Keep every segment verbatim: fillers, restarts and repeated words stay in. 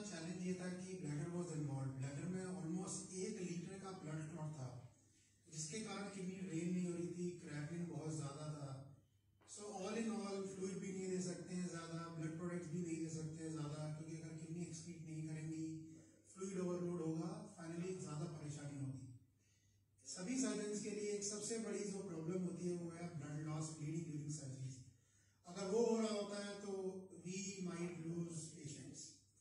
Challenge ये था कि ब्लैडर वाज इन्वॉल्व। ब्लैडर में ऑलमोस्ट एक लीटर का ब्लड क्लॉट था, जिसके कारण किडनी ड्रेन नहीं हो रही थी, क्रैपिंग बहुत ज़्यादा था। So all in all fluid भी नहीं दे सकते हैं ज़्यादा, ब्लड प्रोडक्ट्स भी नहीं दे सकते हैं ज़्यादा, क्योंकि अगर किडनी एक्सक्रीट नहीं करेंगी फ्लूइड ओवरलोड होगा, फाइनली ज़्यादा परेशानी होगी। सभी सर्जन्स के लिए एक सबसे बड़ी जो प्रॉब्लम होती है वो है blood loss, bleeding during surgeries. अगर वो हो रहा होता है तो वी माइट लूज पेशेंट्स।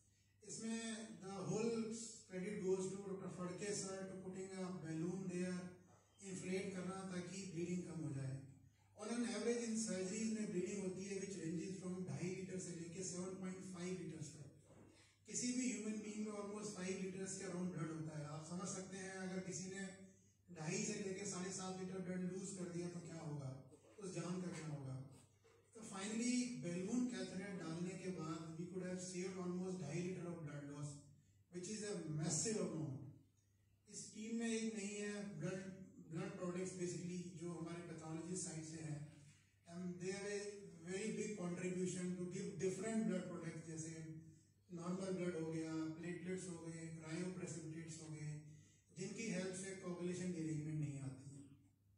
इसमें the whole credit goes to doctor Phadke sir to putting a balloon there, inflate करना ताकि ब्लीडिंग कम हो जाए। On an average in surgeries में ब्लीडिंग होती है विच रेंजेस फ्रॉम ढाई लीटर से लेके सेवन पॉइंट फाइव लीटर्स तक। किसी भी ह्यूमन बीइंग में ऑलमोस्ट फाइव लीटर्स के अराउंड ब्लड होता है। आप समझ सकते हैं अगर किसी ने ढाई से लेके साढ़े सात लीटर ब्लड लूज कर दिया तो क्या होगा, उस जान का क्या होगा। तो फाइनली बैलून कैथेटर डालने के बाद we could have saved almost ढाई litre of blood loss which is a massive amount. इस टीम में एक नहीं है ब्लड ब्लड प्रोडक्ट्स बेसिकली जो हमारे पैथोलॉजी साइड से है, and they have a very big contribution to give different blood products, जैसे नॉर्मल ब्लड हो गया, प्लेटलेट्स हो गए, क्रायोप्रेसिपिटेट्स हो गए, जिनकी हेल्प से कोगुलेशन डिरेंजमेंट नहीं आती है।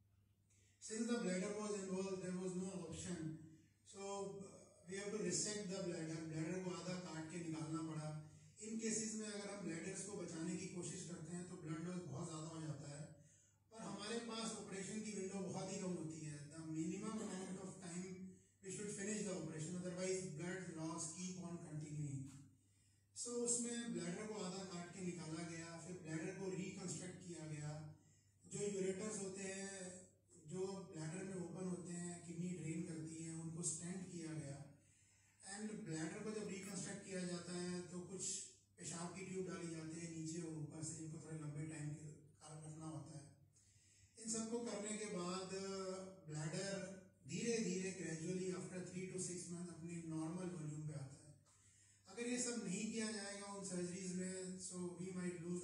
Since the bladder was involve there was no option, so we have to resect the bladder. Bladder को आधा काट के निकालना पड़ा। इन केसेस में अगर हम ब्लैडर्स को बचाने की कोशिश करते हैं तो ब्लड लॉस बहुत ज़्यादा हो जाता है, पर हमारे पास ऑपरेशन की विंडो बहुत ही कम होती है। The minimum amount of time we should finish the operation, otherwise blood loss keep on continuing. So उसमें ब्लैडर को आधा काट के निकाला गया, फिर ब्लैडर को रिकंस्ट्रक्ट किया गया। जो यूरेटर्स होते हैं जो ब्लैडर में ओपन होते हैं, किडनी ड्रेन करती है, उनको स्टेंट किया गया। एंड ब्लैडर को जब रिकंस्ट्रक्ट किया जाता है तो कुछ पेशाब की ट्यूब डाली जाती है नीचे और ऊपर से, इनको थोड़े लंबे टाइम के कारण रखना होता है। इन सबको करने के बाद ब्लैडर धीरे धीरे gradually after three to six month अपने नॉर्मल वॉल्यूम पे आता है। अगर ये सब नहीं किया जाएगा उन सर्जरीज में, सो वी माइट लूज